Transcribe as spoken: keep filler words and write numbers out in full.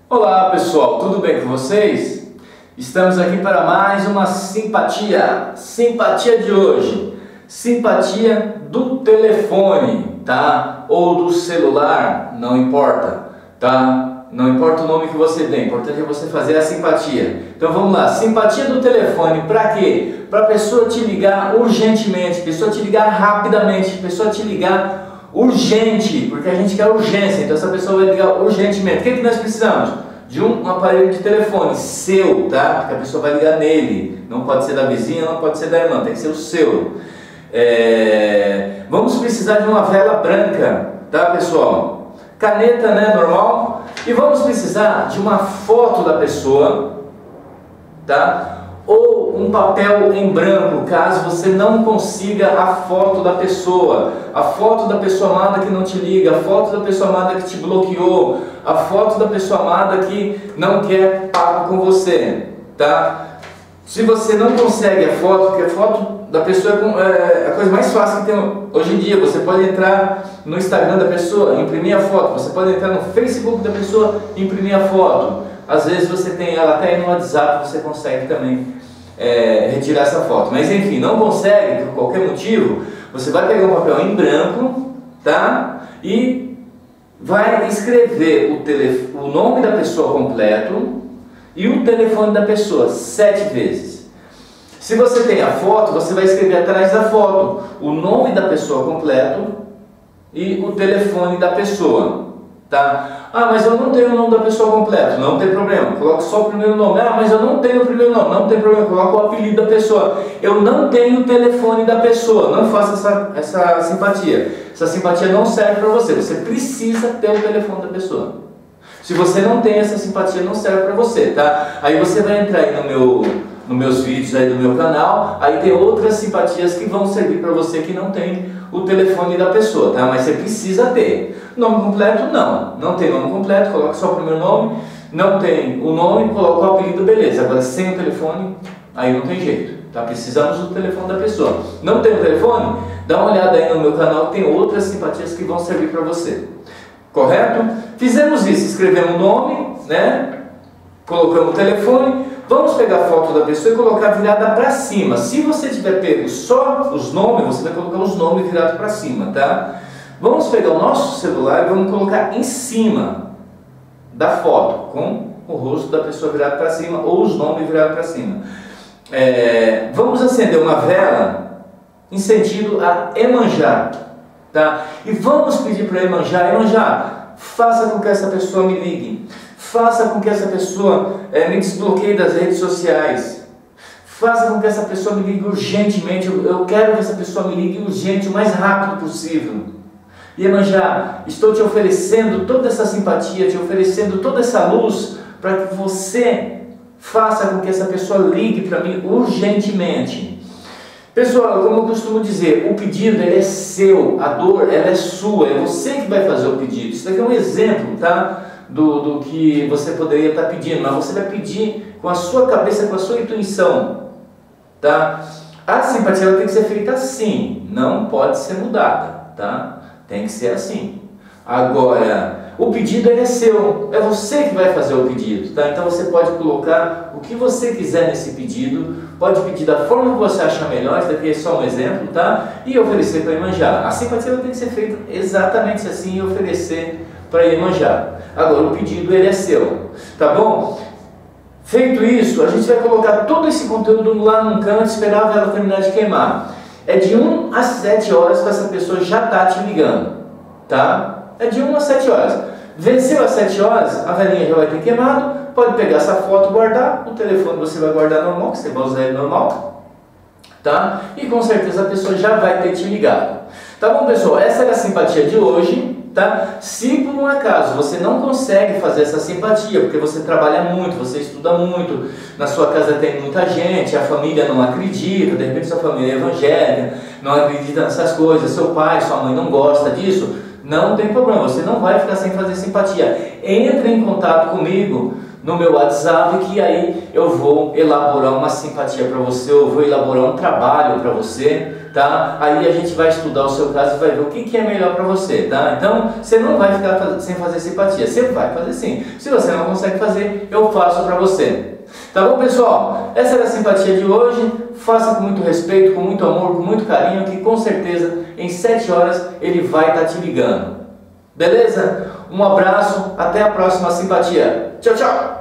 Olá pessoal, tudo bem com vocês? Estamos aqui para mais uma simpatia, simpatia de hoje, simpatia do telefone, tá? Ou do celular, não importa, tá? Não importa o nome que você dê, o importante é você fazer a simpatia. Então vamos lá, simpatia do telefone, para quê? Para a pessoa te ligar urgentemente, pessoa te ligar rapidamente, pessoa te ligar urgente, porque a gente quer urgência, então essa pessoa vai ligar urgentemente. O que, é que nós precisamos? De um aparelho de telefone seu, tá? Porque a pessoa vai ligar nele, não pode ser da vizinha, não pode ser da irmã, tem que ser o seu. É... Vamos precisar de uma vela branca, tá pessoal? Caneta, né, normal. E vamos precisar de uma foto da pessoa, tá? Ou um papel em branco, caso você não consiga a foto da pessoa, a foto da pessoa amada que não te liga, a foto da pessoa amada que te bloqueou, a foto da pessoa amada que não quer papo com você, tá? Se você não consegue a foto, porque a foto da pessoa é a coisa mais fácil que tem hoje em dia. Você pode entrar no Instagram da pessoa, imprimir a foto, você pode entrar no Facebook da pessoa, imprimir a foto. Às vezes você tem ela até aí no WhatsApp, você consegue também é, retirar essa foto. Mas enfim, não consegue por qualquer motivo, você vai pegar um papel em branco, tá? E vai escrever o, telef o nome da pessoa completo e o telefone da pessoa sete vezes. Se você tem a foto, você vai escrever atrás da foto o nome da pessoa completo e o telefone da pessoa. Tá? Ah, mas eu não tenho o nome da pessoa completo. Não tem problema, coloque só o primeiro nome. Ah, mas eu não tenho o primeiro nome. Não tem problema, coloque o apelido da pessoa. Eu não tenho o telefone da pessoa. Não faça essa, essa simpatia. Essa simpatia não serve para você. Você precisa ter o telefone da pessoa. Se você não tem essa simpatia, não serve para você, tá? Aí você vai entrar aí no meu, nos meus vídeos aí do meu canal. Aí tem outras simpatias que vão servir para você que não tem o telefone da pessoa, tá? Mas você precisa ter. Nome completo, não. Não tem nome completo, coloque só o primeiro nome. Não tem o nome, coloque o apelido, beleza. Agora, sem o telefone, aí não tem jeito, tá? Precisamos do telefone da pessoa. Não tem o telefone? Dá uma olhada aí no meu canal, tem outras simpatias que vão servir para você. Correto? Fizemos isso, escrevemos o nome, né? Colocamos o telefone. Vamos pegar a foto da pessoa e colocar virada para cima. Se você tiver pego só os nomes, você vai colocar os nomes virados para cima, tá? Vamos pegar o nosso celular e vamos colocar em cima da foto, com o rosto da pessoa virado para cima ou os nomes virados para cima. É, vamos acender uma vela em sentido a Iemanjá, tá? E vamos pedir para Iemanjá, Iemanjá, faça com que essa pessoa me ligue. Faça com que essa pessoa é, me desbloqueie das redes sociais. Faça com que essa pessoa me ligue urgentemente. Eu, eu quero que essa pessoa me ligue urgente, o mais rápido possível. Iemanjá, estou te oferecendo toda essa simpatia, te oferecendo toda essa luz para que você faça com que essa pessoa ligue para mim urgentemente. Pessoal, como eu costumo dizer, o pedido ele é seu, a dor ela é sua, é você que vai fazer o pedido. Isso daqui é um exemplo, tá? Do, do que você poderia estar pedindo, mas você vai pedir com a sua cabeça, com a sua intuição, tá? A simpatia ela tem que ser feita assim, não pode ser mudada, tá? Tem que ser assim. Agora, o pedido ele é seu, é você que vai fazer o pedido, tá? Então você pode colocar o que você quiser nesse pedido, pode pedir da forma que você achar melhor, isso daqui é só um exemplo, tá? E oferecer para Iemanjá. A simpatia ela tem que ser feita exatamente assim e oferecer para Iemanjá. Agora o pedido ele é seu, tá bom? Feito isso, a gente vai colocar todo esse conteúdo lá num canto, esperar a vela terminar de queimar. É de uma às sete horas que essa pessoa já está te ligando, tá? É de uma às sete horas. Venceu às sete horas, a velinha já vai ter queimado, pode pegar essa foto e guardar, o telefone você vai guardar normal, que você vai usar ele normal, tá? E com certeza a pessoa já vai ter te ligado. Tá bom, pessoal? Essa é a simpatia de hoje. Tá? Se por um acaso você não consegue fazer essa simpatia, porque você trabalha muito, você estuda muito, na sua casa tem muita gente, a família não acredita, de repente sua família é evangélica, não acredita nessas coisas, seu pai, sua mãe não gosta disso, não tem problema, você não vai ficar sem fazer simpatia. Entre em contato comigo no meu WhatsApp, que aí eu vou elaborar uma simpatia para você, eu vou elaborar um trabalho para você, tá? Aí a gente vai estudar o seu caso e vai ver o que, que é melhor para você, tá? Então, você não vai ficar faz... sem fazer simpatia, você vai fazer sim. Se você não consegue fazer, eu faço para você. Tá bom, pessoal? Essa era a simpatia de hoje. Faça com muito respeito, com muito amor, com muito carinho, que com certeza em sete horas ele vai estar te ligando. Beleza? Um abraço, até a próxima simpatia. Tchau, tchau!